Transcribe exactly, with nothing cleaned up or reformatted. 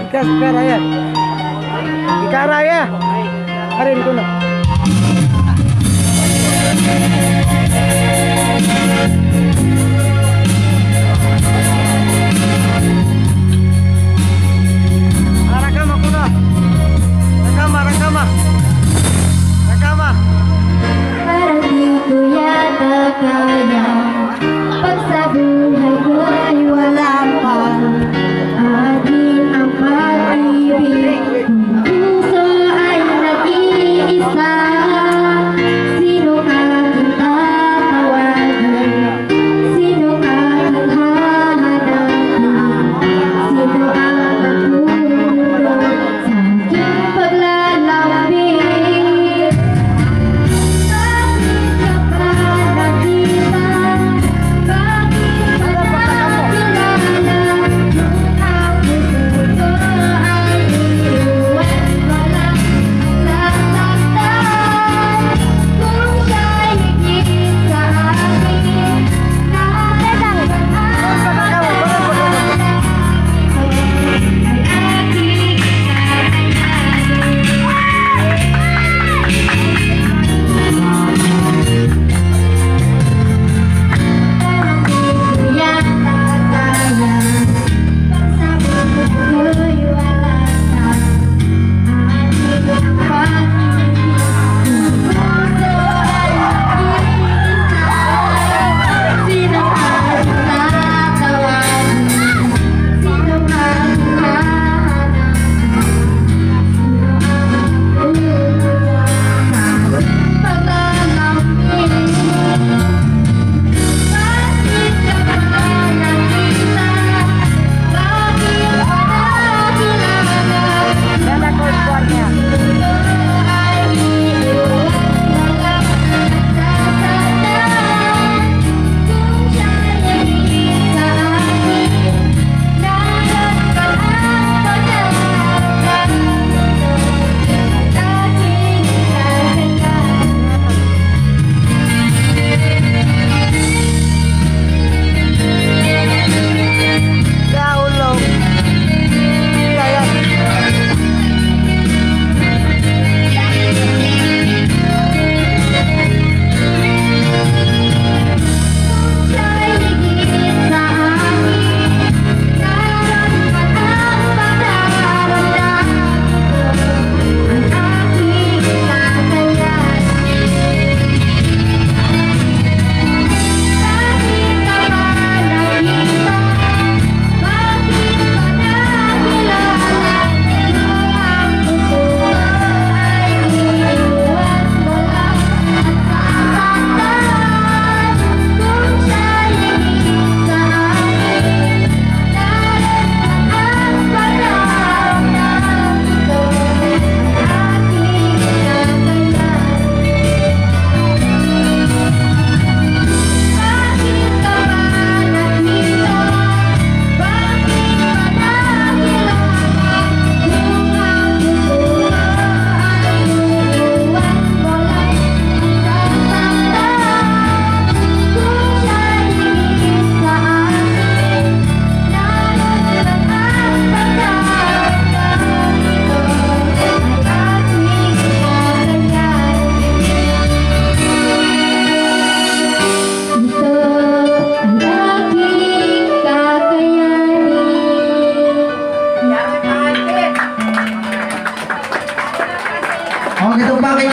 podcast ka raya. Ika raya. Karin ko na. Rakama ko na. Rakama, rakama. Rakama. Parang di ko yata kaya pag sa buhay ko'y wala pa atin ang pag-ibig. Kung puso ay nag-iisa, sino aking tatawagin? Sino aking hahanapin? Sino ang matutulog sa aking paglalambing? Oh, gitu Pak.